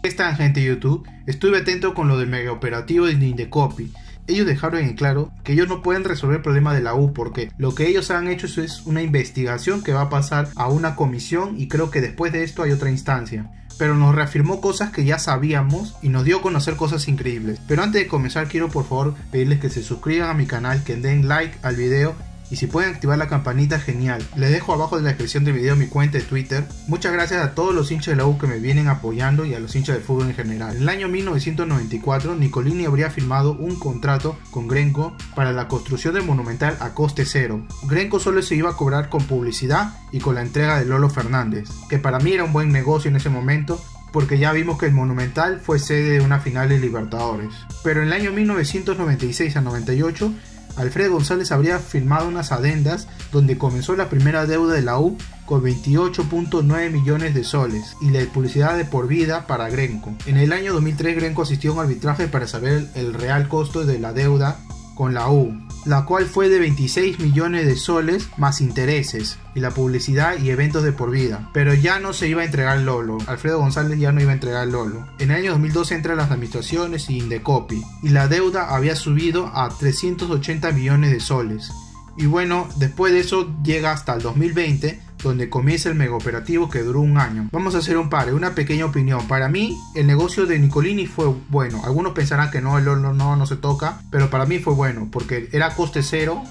Esta gente de YouTube, estuve atento con lo del mega operativo de Indecopi. Ellos dejaron en claro que ellos no pueden resolver el problema de la U porque lo que ellos han hecho es una investigación que va a pasar a una comisión y creo que después de esto hay otra instancia. Pero nos reafirmó cosas que ya sabíamos y nos dio a conocer cosas increíbles. Pero antes de comenzar quiero por favor pedirles que se suscriban a mi canal, que den like al video y si pueden activar la campanita genial. Les dejo abajo en la descripción del video mi cuenta de Twitter. Muchas gracias a todos los hinchas de la U que me vienen apoyando y a los hinchas del fútbol en general. En el año 1994 Nicolini habría firmado un contrato con Gremco para la construcción del Monumental a coste cero. Gremco solo se iba a cobrar con publicidad y con la entrega de Lolo Fernández, que para mí era un buen negocio en ese momento, porque ya vimos que el Monumental fue sede de una final de Libertadores. Pero en el año 1996 a 98 Alfredo González habría firmado unas adendas donde comenzó la primera deuda de la U con 28.9 millones de soles y la publicidad de por vida para Gremco. En el año 2003 Gremco asistió a un arbitraje para saber el real costo de la deuda con la U, la cual fue de 26 millones de soles más intereses y la publicidad y eventos de por vida, pero ya no se iba a entregar Lolo. Alfredo González ya no iba a entregar Lolo. En el año 2012 entran las administraciones y Indecopi y la deuda había subido a 380 millones de soles. Y bueno, después de eso llega hasta el 2020, donde comienza el mega operativo que duró un año. Vamos a hacer una pequeña opinión. Para mí, el negocio de Nicolini fue bueno. Algunos pensarán que no, el Lolo no se toca, pero para mí fue bueno, porque era a coste cero,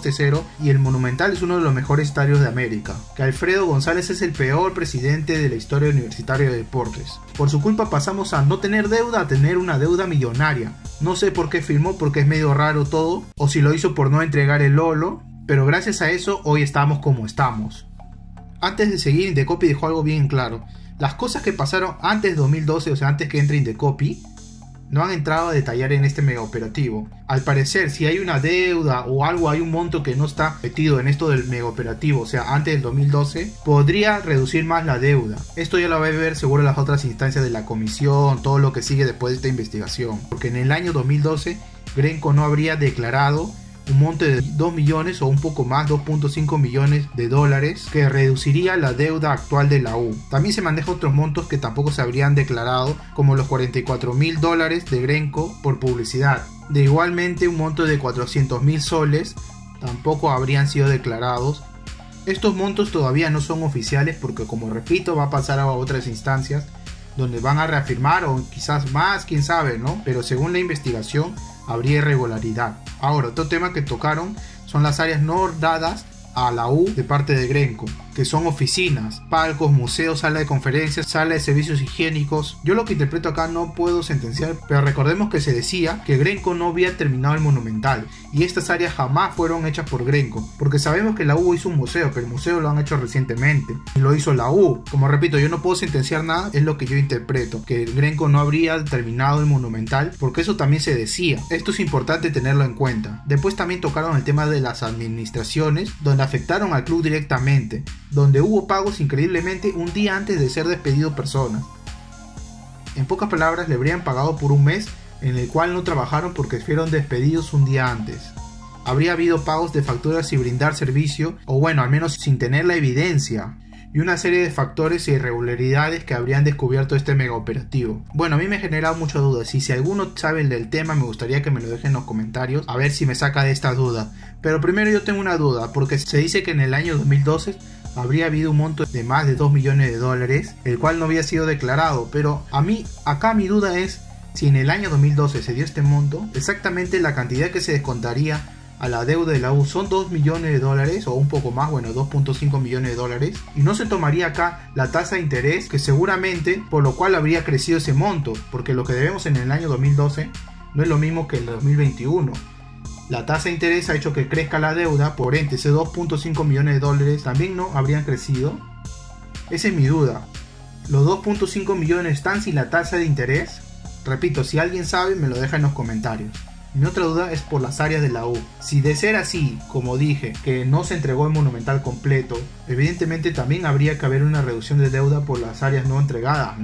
y el Monumental es uno de los mejores estadios de América. Que Alfredo González es el peor presidente de la historia universitaria de deportes. Por su culpa pasamos a no tener deuda a tener una deuda millonaria. No sé por qué firmó, porque es medio raro todo, o si lo hizo por no entregar el Lolo, pero gracias a eso hoy estamos como estamos. Antes de seguir, Indecopi dejó algo bien claro. Las cosas que pasaron antes de 2012, o sea, antes que entre Indecopi, no han entrado a detallar en este mega operativo. Al parecer, si hay una deuda o algo, hay un monto que no está metido en esto del mega operativo, o sea, antes del 2012, podría reducir más la deuda. Esto ya lo va a ver seguro en las otras instancias de la comisión, todo lo que sigue después de esta investigación. Porque en el año 2012, Gremco no habría declarado un monto de 2 millones o un poco más, 2.5 millones de dólares, que reduciría la deuda actual de la U. También se manejan otros montos que tampoco se habrían declarado, como los 44.000 dólares de Gremco por publicidad. De igualmente un monto de 400.000 soles tampoco habrían sido declarados. Estos montos todavía no son oficiales porque, como repito, va a pasar a otras instancias donde van a reafirmar o quizás más, quién sabe, ¿no? Pero según la investigación habría irregularidad. Ahora, otro tema que tocaron son las áreas no dadas a la U de parte de Gremco, que son oficinas, palcos, museos, sala de conferencias, sala de servicios higiénicos. Yo lo que interpreto acá no puedo sentenciar, pero recordemos que se decía que Gremco no había terminado el Monumental y estas áreas jamás fueron hechas por Gremco, porque sabemos que la U hizo un museo, pero el museo lo han hecho recientemente y lo hizo la U. Como repito, yo no puedo sentenciar nada, es lo que yo interpreto, que Gremco no habría terminado el Monumental, porque eso también se decía. Esto es importante tenerlo en cuenta. Después también tocaron el tema de las administraciones, donde afectaron al club directamente, donde hubo pagos increíblemente un día antes de ser despedido personas. En pocas palabras, le habrían pagado por un mes en el cual no trabajaron porque fueron despedidos un día antes. Habría habido pagos de facturas sin brindar servicio, o bueno, al menos sin tener la evidencia, y una serie de factores e irregularidades que habrían descubierto este mega operativo. Bueno, a mí me ha generado muchas dudas y si alguno sabe del tema me gustaría que me lo dejen en los comentarios a ver si me saca de esta duda. Pero primero yo tengo una duda, porque se dice que en el año 2012 habría habido un monto de más de 2 millones de dólares, el cual no había sido declarado, pero a mí acá mi duda es si en el año 2012 se dio este monto, exactamente la cantidad que se descontaría a la deuda de la U son 2 millones de dólares o un poco más, bueno, 2.5 millones de dólares, y no se tomaría acá la tasa de interés, que seguramente por lo cual habría crecido ese monto, porque lo que debemos en el año 2012 no es lo mismo que el 2021. La tasa de interés ha hecho que crezca la deuda, por ende ese 2.5 millones de dólares también no habrían crecido. Esa es mi duda. ¿Los 2.5 millones están sin la tasa de interés? Repito, si alguien sabe me lo deja en los comentarios. Mi otra duda es por las áreas de la U. Si de ser así, como dije, que no se entregó el Monumental completo, evidentemente también habría que haber una reducción de deuda por las áreas no entregadas, ¿no?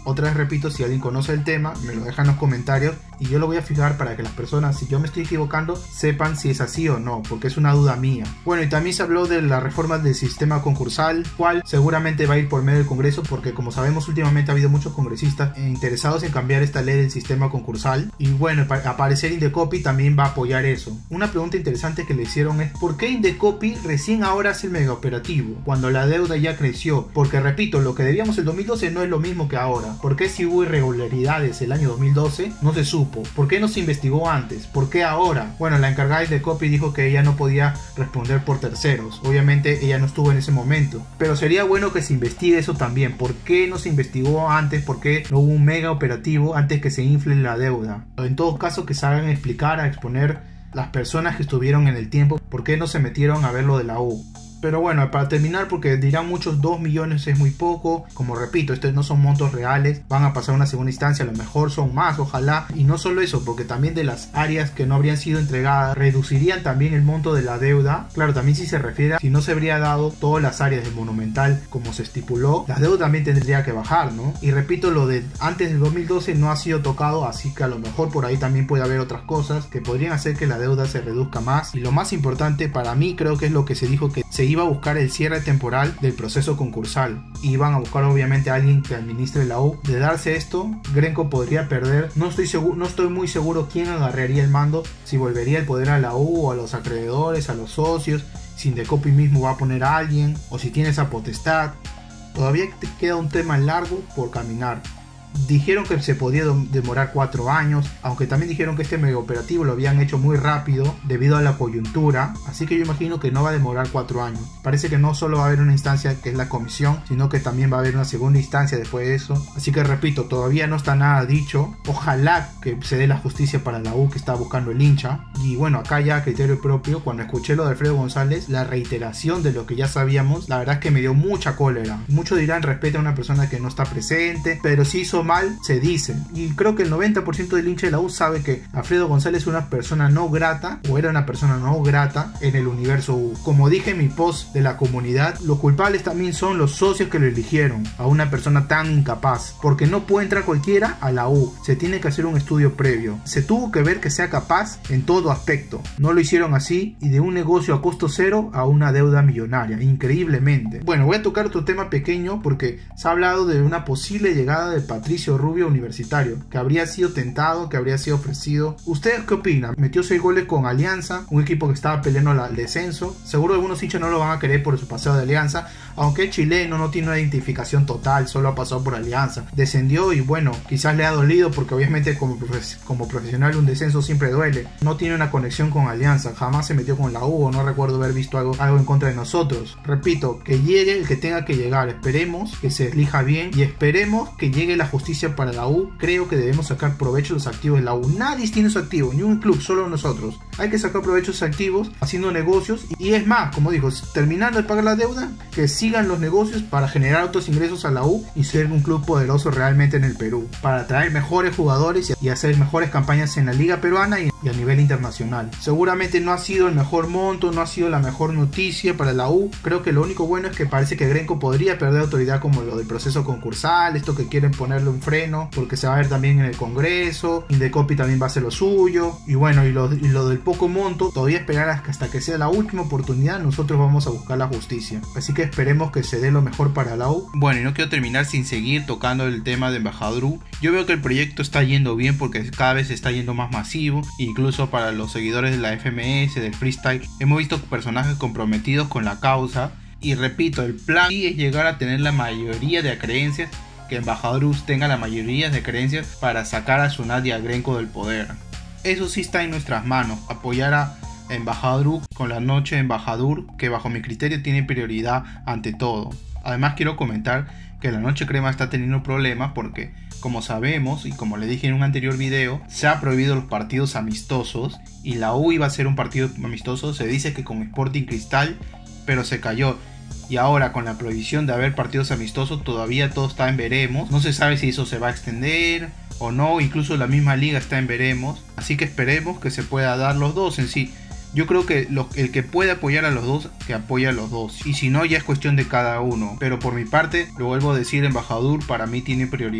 Otra vez repito, si alguien conoce el tema, me lo deja en los comentarios y yo lo voy a fijar para que las personas, si yo me estoy equivocando, sepan si es así o no, porque es una duda mía. Bueno, y también se habló de la reforma del sistema concursal, cual seguramente va a ir por medio del Congreso, porque como sabemos últimamente ha habido muchos congresistas interesados en cambiar esta ley del sistema concursal, y bueno, al parecer Indecopi también va a apoyar eso. Una pregunta interesante que le hicieron es ¿por qué Indecopi recién ahora hace el mega operativo, cuando la deuda ya creció? Porque repito, lo que debíamos el 2012 no es lo mismo que ahora. ¿Por qué si hubo irregularidades el año 2012 no se supo? ¿Por qué no se investigó antes? ¿Por qué ahora? Bueno, la encargada de Indecopi dijo que ella no podía responder por terceros. Obviamente ella no estuvo en ese momento, pero sería bueno que se investigue eso también. ¿Por qué no se investigó antes? ¿Por qué no hubo un mega operativo antes que se infle la deuda? En todo caso, que se hagan explicar, a exponer las personas que estuvieron en el tiempo, por qué no se metieron a ver lo de la U. Pero bueno, para terminar, porque dirán muchos 2 millones es muy poco, como repito, estos no son montos reales, van a pasar a una segunda instancia, a lo mejor son más, ojalá, y no solo eso, porque también de las áreas que no habrían sido entregadas, reducirían también el monto de la deuda. Claro, también si se refiere, si no se habría dado todas las áreas del Monumental como se estipuló, la deuda también tendría que bajar, ¿no? Y repito, lo de antes del 2012 no ha sido tocado, así que a lo mejor por ahí también puede haber otras cosas que podrían hacer que la deuda se reduzca más. Y lo más importante para mí creo que es lo que se dijo, que se iba a buscar el cierre temporal del proceso concursal. Iban a buscar obviamente a alguien que administre la U. De darse esto, Grenco podría perder. No estoy muy seguro quién agarraría el mando, si volvería el poder a la U o a los acreedores, a los socios, si Indecopi mismo va a poner a alguien o si tiene esa potestad. Todavía te queda un tema largo por caminar. Dijeron que se podía demorar 4 años, aunque también dijeron que este mega operativo lo habían hecho muy rápido debido a la coyuntura, así que yo imagino que no va a demorar 4 años. Parece que no solo va a haber una instancia que es la comisión, sino que también va a haber una segunda instancia después de eso. Así que repito, todavía no está nada dicho. Ojalá que se dé la justicia para la U que está buscando el hincha. Y bueno, acá ya a criterio propio, cuando escuché lo de Alfredo González, la reiteración de lo que ya sabíamos, la verdad es que me dio mucha cólera. Muchos dirán respeta a una persona que no está presente, pero si hizo mal, se dice. Y creo que el 90% del hincha de la U sabe que Alfredo González es una persona no grata, o era una persona no grata en el universo U. Como dije en mi post de la comunidad, los culpables también son los socios que lo eligieron a una persona tan incapaz, porque no puede entrar cualquiera a la U, se tiene que hacer un estudio previo, se tuvo que ver que sea capaz en todo aspecto. No lo hicieron así, y de un negocio a costo cero a una deuda millonaria, increíblemente. Bueno, voy a tocar otro tema pequeño porque se ha hablado de una posible llegada de Patricio Rubio Universitario, que habría sido tentado, que habría sido ofrecido. ¿Ustedes qué opinan? Metió 6 goles con Alianza, un equipo que estaba peleando el descenso. Seguro algunos hinchas no lo van a querer por su paseo de Alianza, aunque es chileno, no tiene una identificación total, solo ha pasado por Alianza. Descendió y bueno, quizás le ha dolido porque obviamente como profesional un descenso siempre duele. No tiene una conexión con Alianza, jamás se metió con la U, no recuerdo haber visto algo en contra de nosotros. Repito, que llegue el que tenga que llegar, esperemos que se elija bien y esperemos que llegue la justicia para la U. Creo que debemos sacar provecho de los activos de la U. Nadie tiene su activo, ni un club, solo nosotros. Hay que sacar provecho de esos activos haciendo negocios y es más, como digo, terminando de pagar la deuda, que sigan los negocios para generar otros ingresos a la U y ser un club poderoso realmente en el Perú, para atraer mejores jugadores y hacer mejores campañas en la liga peruana y a nivel internacional. Seguramente no ha sido el mejor monto, no ha sido la mejor noticia para la U. Creo que lo único bueno es que parece que Grenco podría perder autoridad, como lo del proceso concursal, esto que quieren ponerle un freno porque se va a ver también en el Congreso. Indecopi también va a hacer lo suyo y bueno, y lo del poco monto, todavía esperar hasta que sea la última oportunidad. Nosotros vamos a buscar la justicia, así que esperemos que se dé lo mejor para la U. Bueno, y no quiero terminar sin seguir tocando el tema de Embajador U. Yo veo que el proyecto está yendo bien porque cada vez está yendo más masivo, incluso para los seguidores de la FMS, del freestyle, hemos visto personajes comprometidos con la causa. Y repito, el plan es llegar a tener la mayoría de creencias, que Embajador U tenga la mayoría de creencias para sacar a Sunat y a Grenco del poder. Eso sí está en nuestras manos, apoyar a Embajador U con la noche de Embajador, que bajo mi criterio tiene prioridad ante todo. Además quiero comentar que la Noche Crema está teniendo problemas porque, como sabemos y como le dije en un anterior video, se ha prohibido los partidos amistosos y la U iba a ser un partido amistoso. Se dice que con Sporting Cristal, pero se cayó. Y ahora con la prohibición de haber partidos amistosos todavía todo está en veremos. No se sabe si eso se va a extender o no, incluso la misma liga está en veremos. Así que esperemos que se pueda dar los dos en sí. Yo creo que el que puede apoyar a los dos, que apoya a los dos. Y si no, ya es cuestión de cada uno. Pero por mi parte, lo vuelvo a decir, Embajador para mí tiene prioridad.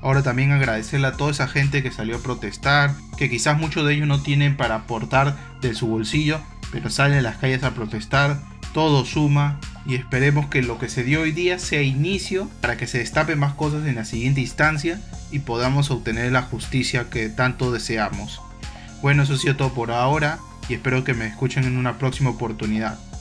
Ahora también agradecerle a toda esa gente que salió a protestar, que quizás muchos de ellos no tienen para aportar de su bolsillo, pero salen a las calles a protestar. Todo suma y esperemos que lo que se dio hoy día sea inicio para que se destapen más cosas en la siguiente instancia y podamos obtener la justicia que tanto deseamos. Bueno, eso ha sido todo por ahora y espero que me escuchen en una próxima oportunidad.